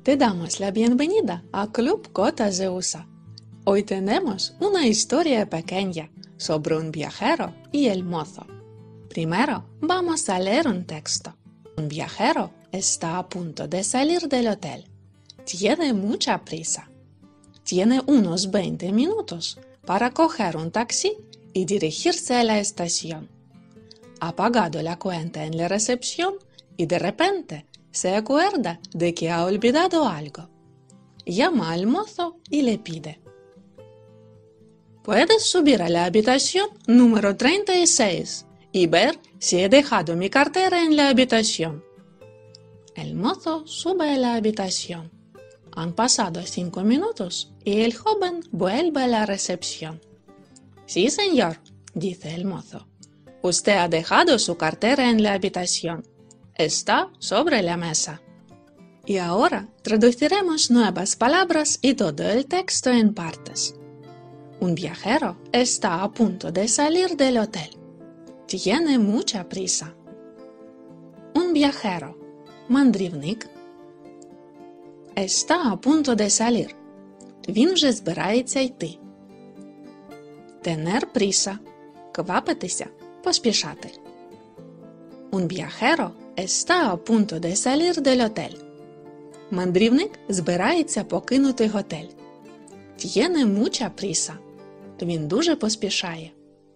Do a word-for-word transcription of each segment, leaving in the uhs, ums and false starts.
Te damos la bienvenida a Club Cota Zeusa. Hoy tenemos una historia pequeña sobre un viajero y el mozo. Primero vamos a leer un texto. Un viajero está a punto de salir del hotel. Tiene mucha prisa. Tiene unos veinte minutos para coger un taxi y dirigirse a la estación. Ha pagado la cuenta en la recepción y de repente se acuerda de que ha olvidado algo. Llama al mozo y le pide: ¿puedes subir a la habitación número treinta y seis y ver si he dejado mi cartera en la habitación? El mozo sube a la habitación. Han pasado cinco minutos y el joven vuelve a la recepción. Sí, señor, dice el mozo. Usted ha dejado su cartera en la habitación. Está sobre la mesa. Y ahora traduciremos nuevas palabras y todo el texto en partes. Un viajero está a punto de salir del hotel. Tiene mucha prisa. Un viajero, мандрівник, está a punto de salir. Він вже збирається йти. Tener prisa, квапитися, поспішати. Un viajero está a punto de salir del hotel. Мандрівник збирається покинути готель. Tiene mucha prisa. Він дуже поспішає.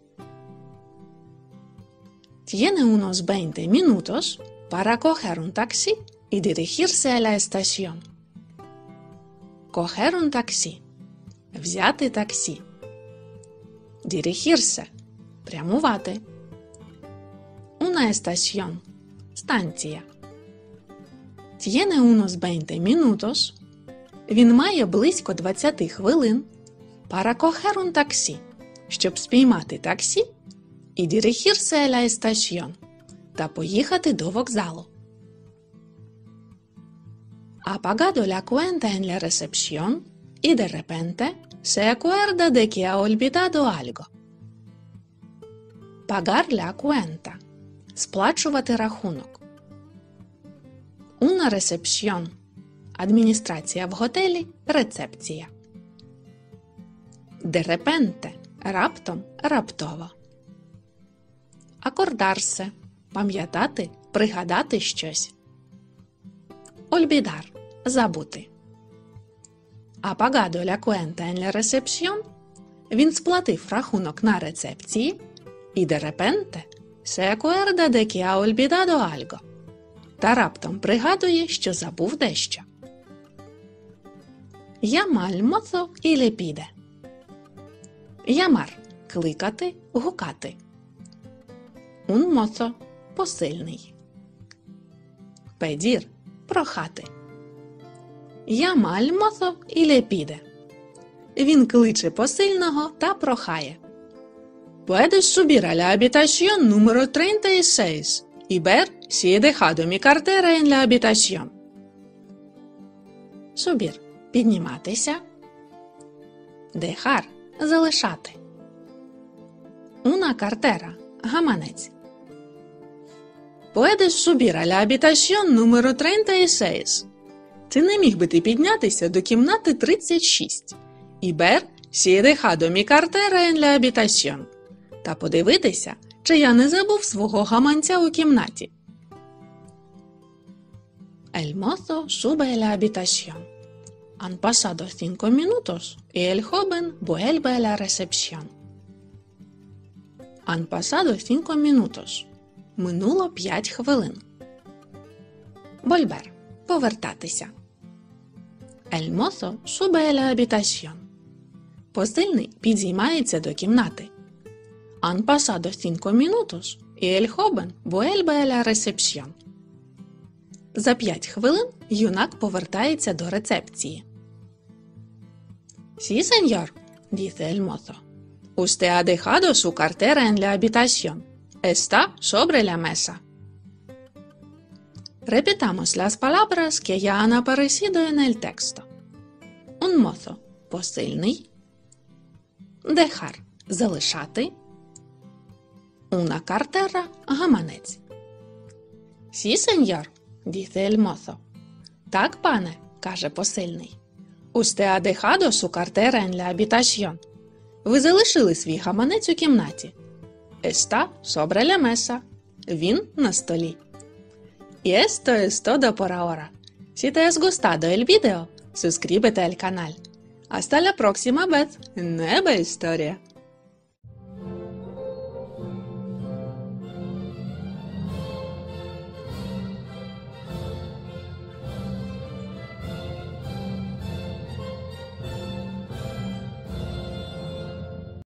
Tiene unos veinte minutos para coger un taxi y dirigirse a la estación. Coger un taxi. Взяти таксі. Dirigirse. Прямувати. Una estación. Станція. Tiene unos veinte minutos. Він має близько двадцять хвилин. Para coger un taxi. Щоб спіймати таксі. І dirigirse a la estación. Та поїхати до вокзалу. Ha pagado la cuenta en la recepción y de repente se acuerda de que ha olvidado algo. Pagar la cuenta. Сплачувати рахунок. Una recepción. Адміністрація в готелі, рецепція. De repente. Раптом, раптово. Acordarse. Пам'ятати, пригадати щось. Olvidar. Забути. Ha pagado la cuenta en la recepción. Він сплатив рахунок на рецепції. І de repente se acuerda de que ha olvidado algo. Та раптом пригадує, що забув дещо. Llama al mozo y le pide. Llamar – кликати, гукати. Un mozo – посильний. Pedir – прохати. Llama al mozo y le pide. Він кличе посильного та прохає. Puedes subir a la habitación número treinta y seis y ver si he dejado mi cartera en la habitación. Subir – підніматися. Dejar – залишати. Una cartera – гаманець. Puedes subir a la habitación número treinta y seis. Чи не міг би ти піднятися до кімнати тридцять шість і ver si he dejado mi cartera en la habitación. Та подивитися, чи я не забув свого гаманця у кімнаті. El mozo sube a la habitación. Han pasado cinco minutos y el joven vuelve a la recepción. Han pasado cinco minutos. Минуло п'ять хвилин. Volver. Повертатися. El mozo sube a la habitación. Посильний підіймається до кімнати. Han pasado cinco minutos y el joven vuelve a la recepción. За п'ять хвилин юнак повертається до рецепції. Sí, señor, dice el mozo. Usted ha dejado su cartera en la habitación. Está sobre la mesa. Repitamos las palabras que ya han aparecido en el texto. Un mozo – посильний. Dejar – залишати. Una cartera – гаманець. Sí, señor, dice el mozo. Так, пане, каже посильний. Usted ha dejado su cartera en la habitación. Ви залишили свій гаманець у кімнаті. Está sobre la mesa. Він на столі. Y esto es todo por ahora. Si te has gustado el video, suscríbete al canal. Hasta la próxima vez. Nueva historia.